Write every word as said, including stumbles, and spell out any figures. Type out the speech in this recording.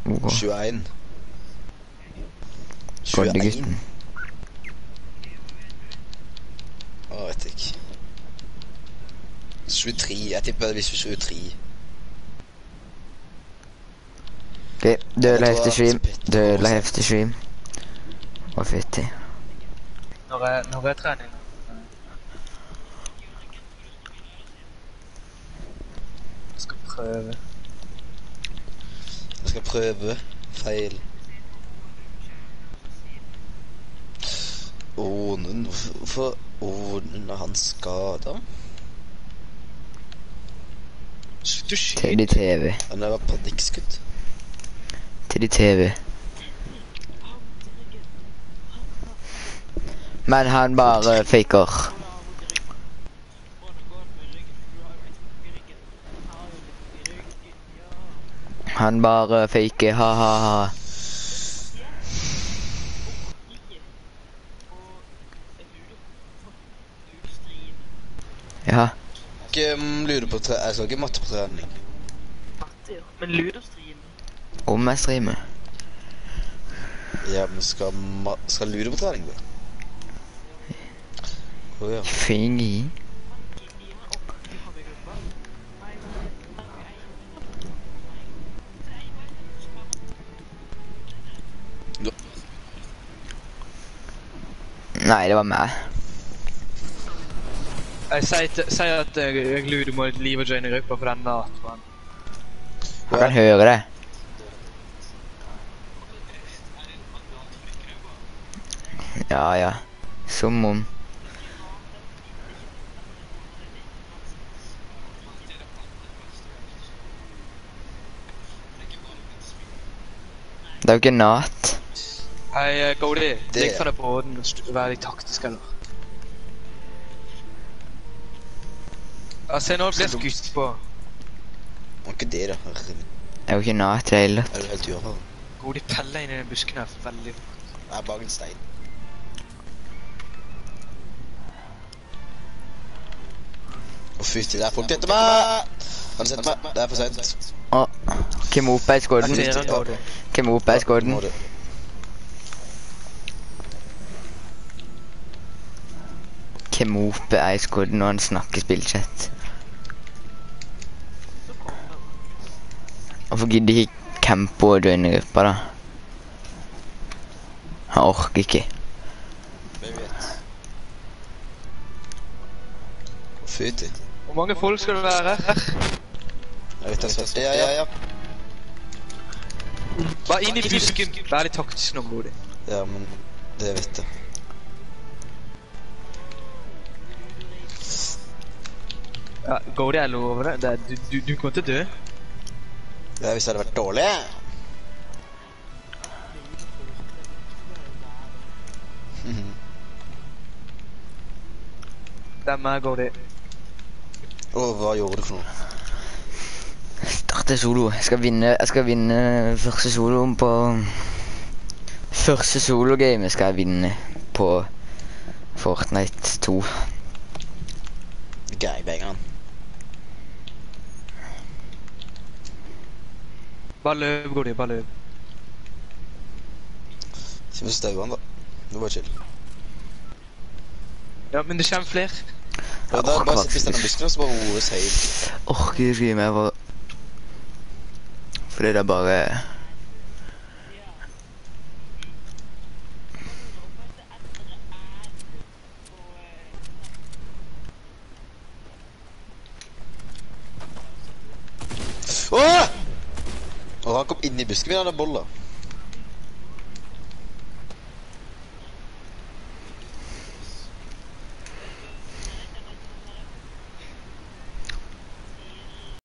tjueen. Goddegutten. Å, vet ikke. tjuetre, jeg tipper det blir tjuetre. Ok, dødelig heftig stream. Dødelig heftig stream. Hva fytti. Når er, når er trening? Jeg skal prøve. Jeg skal prøve. Feil. Åh, nå, hvorfor... Åh, nå er han skadet. Du skyter. Til de T V. Han var panikkskudd. Til de T V. Men han bare faker. Han bare faker, ha ha ha. Ja. Ikke um, ludo på tre... Jeg skal ikke matte på trening. Matte, jo. Men ludostream. Om jeg streamer. Ja, men skal, ma skal ludo på trening, da? Åh, ja. Fingi. Nei, det var meg. Jeg sier, sier at uh, Ludo må live og joine gruppa for den natt, man. Han kan høre det. Ja, ja. Som om. Det er jo ikke natt. Hei, uh, Goldie. Ligg fra deg på den og vær litt taktisk, eller? Ja, se nå blir skutt på. Må ikke det, da. Herre min. Det er jo ikke natt i det hele tatt. Er du helt uerfaren? Goldie peller inn i den busken her veldig fort. Jeg er bare en stein. Å, fytti, det er folk etter meg! Han setter meg. Det er for sent. Åh, hvem oppe er i skåden? Jeg ser han, Goldie. Hvem oppe er i skåden? Må det. Hvem oppe er i skåden når han snakker spillchat? Hvorfor gidder ikke campo og joine gruppa da? Han orker ikke. Hvem vet? Å, fytti. Hvor mange folk skal det være her? Jeg vet det. Ja, ja, ja. Bare inn i busken. Vær litt taktisk nå, Goldie. Ja, men det vet jeg. Ja, Goldie, jeg lover det. det er, du, du, du kommer til å dø. Ja, hvis det hadde vært dårlig. Det er meg, Goldie. Åh, hva gjorde du for noe? Starte solo. Jeg skal vinne, jeg skal vinne første soloen på... Første sologame skal jeg vinne på Fortnite to. Gangbangeren. Bare løp, Goldie, bare løp. Ikke med støv han da. Det var chill. Ja, men det kommer flere. Ja, da bare sitt hvis denne busken, så bare roes høyt. Orker ikke mer for... Fordi det er bare... Åh! Og han kom inn i busken min, han er bolla.